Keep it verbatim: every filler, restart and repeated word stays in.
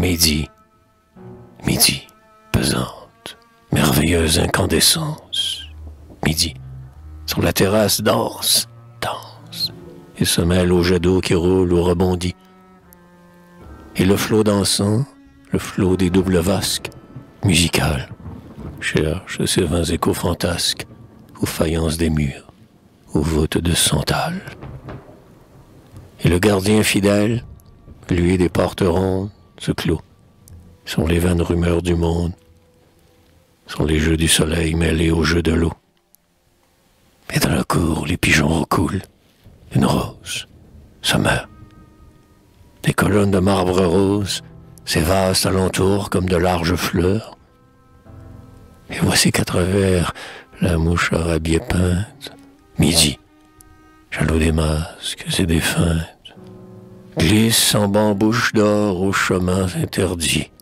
midi, midi, pesante, merveilleuse incandescence, midi, sur la terrasse danse, danse, et se mêle au jet d'eau qui roule ou rebondit. Et le flot dansant, le flot des doubles vasques, musical, cherche ses vins échos fantasques, aux faïences des murs, aux voûtes de santal. Et le gardien fidèle, lui des portes rondes, se clôt. Sont les vaines rumeurs du monde, sont les jeux du soleil mêlés aux jeux de l'eau. Et dans la cour, les pigeons recoulent, une rose se meurt. Des colonnes de marbre rose s'évasent alentour comme de larges fleurs. Et voici qu'à travers la mouche arabiée peinte, midi, jaloux des masques et des feintes, glisse en bambouche d'or aux chemins interdits.